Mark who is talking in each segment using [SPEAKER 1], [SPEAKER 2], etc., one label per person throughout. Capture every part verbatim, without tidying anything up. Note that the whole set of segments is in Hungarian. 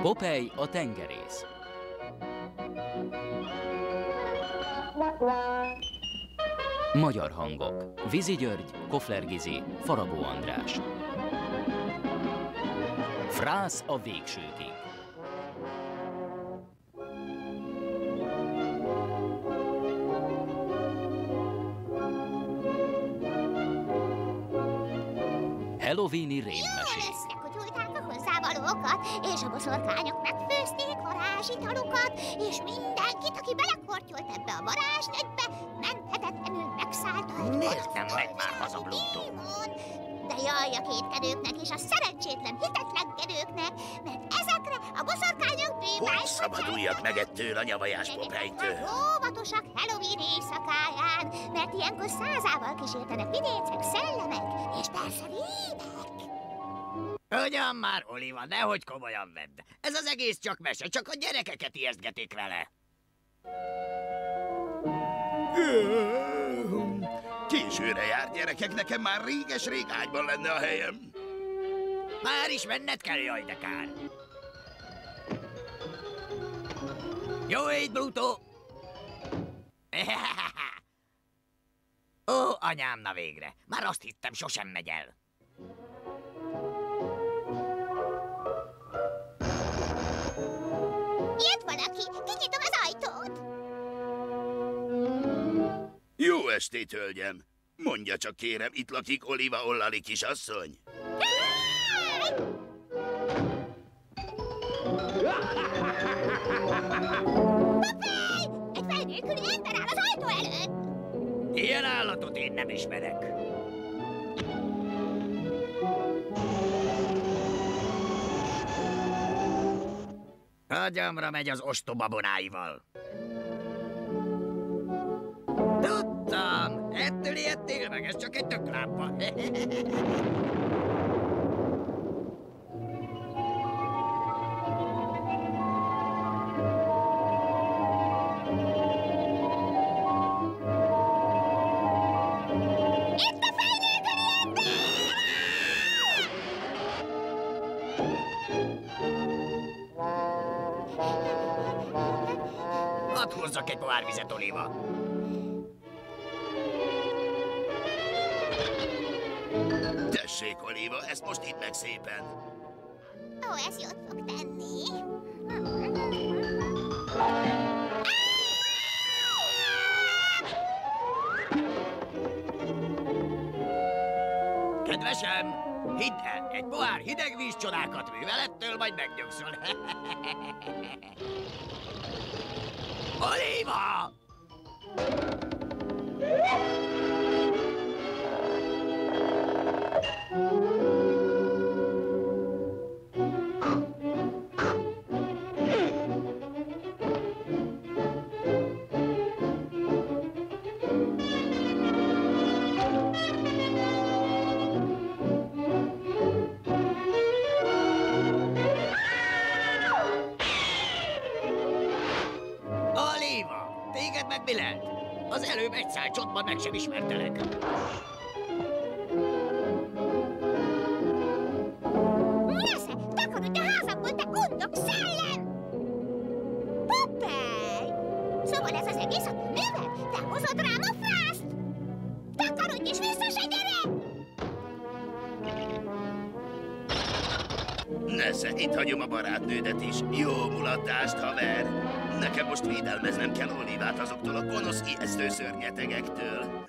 [SPEAKER 1] Popeye a tengerész. Magyar hangok: Vizi György, Kofler Gizi, Faragó András. Frász a végsőkig. Halloweeni rémmesék.
[SPEAKER 2] Jól lesznek, hogy újták a hozzávalókat, és a boszorkányoknak főzték varázsitalukat, és mindenkit, aki belekortyolt ebbe a varázsnegybe, menthetetlenül megszállta egy
[SPEAKER 3] Miért nem megy már haza, Pluto?
[SPEAKER 2] De jaj a kétkedőknek és a szerencsétlen hitetlenkedőknek, mert ezekre a boszorkányok bűvány...
[SPEAKER 3] Hogy szabaduljak meg ettől a nyavajás Popeye-től?
[SPEAKER 2] Óvatosak Halloween éjszakáján, mert ilyenkor százával kísértenek vidécek, szellemek, és persze rémek.
[SPEAKER 3] Ugyan már, Oliva, nehogy komolyan vedd. Ez az egész csak mese, csak a gyerekeket ijesztgetik vele.
[SPEAKER 4] Későre jár, gyerekek, nekem már réges-rég ágyban lenne a helyem.
[SPEAKER 3] Már is menned kell, jaj, de kár. Jó éjt, Pluto! Ó, anyám, na végre. Már azt hittem, sosem megy el.
[SPEAKER 2] Jött valaki, kinyitom az ajtót.
[SPEAKER 4] Jó estét, hölgyem! Mondja csak, kérem, itt lakik Oliva Ollali kisasszony?
[SPEAKER 2] Popeye! Egy fejnélküli ember áll az ajtó előtt!
[SPEAKER 3] Ilyen állatot én nem ismerek. Agyamra megy az ostoba bonáival. Tudtam! Ettől ijedtél meg, ez csak egy töklámpa.
[SPEAKER 2] Itt a fejnélküli ember!
[SPEAKER 3] Hadd hozzak egy pohár vizet, Oliva.
[SPEAKER 4] Tessék, Oliva, ezt most idd meg szépen.
[SPEAKER 2] Ó, ez jót fog tenni.
[SPEAKER 3] Kedvesem, hidd el, egy pohár hideg víz csodákat művel, ettől majd megnyugszol. Oliva! Oliva, téged meg mi lett? Az előbb egy szál csontban meg sem ismertelek.
[SPEAKER 2] Nesze, takarodj a házakból, te undok szellem! Popeye! Szóval ez az egész a művel? Te hozod rám a frászt? Takarodj és vissza se gyere!
[SPEAKER 4] Nesze, itt hagyom a barátnődet is. Jó mulatást, haver! Nekem most védelmeznem kell Olivát azoktól a gonosz, ijesztő szörnyetegektől.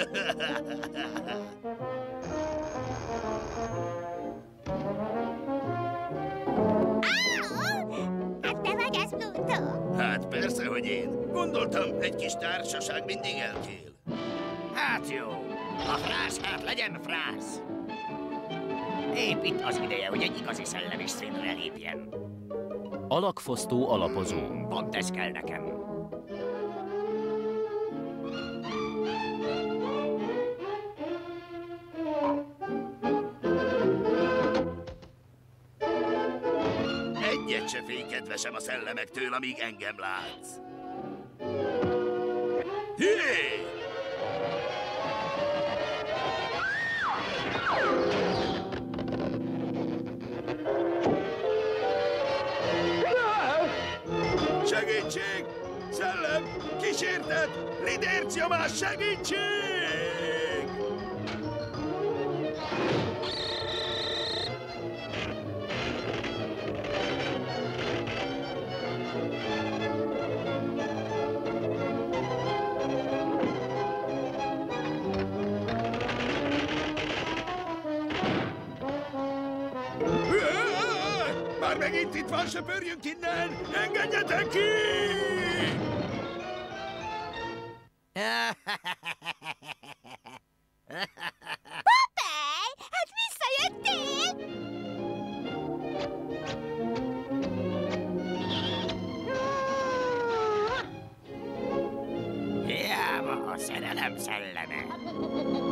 [SPEAKER 2] Hát te vagy ez, Pluto!
[SPEAKER 4] Hát persze, hogy én. Gondoltam, egy kis társaság mindig elkél.
[SPEAKER 3] Hát jó, a frász, hát legyen frász. Épp itt az ideje, hogy egy igazi szellem is színre lépjen.
[SPEAKER 1] Alakfosztó alapozó.
[SPEAKER 3] Hmm, pont ez kell nekem.
[SPEAKER 4] Egyet se félj, kedvesem, a szellemektől, amíg engem látsz. Hé! Segítség! Szellem! Kísértet! Lidércnyomás! Segítség! Már megint itt van, söpörjünk innen! Engedjetek ki!
[SPEAKER 2] Popeye, hát visszajöttél?
[SPEAKER 3] Hiába a szerelem szelleme.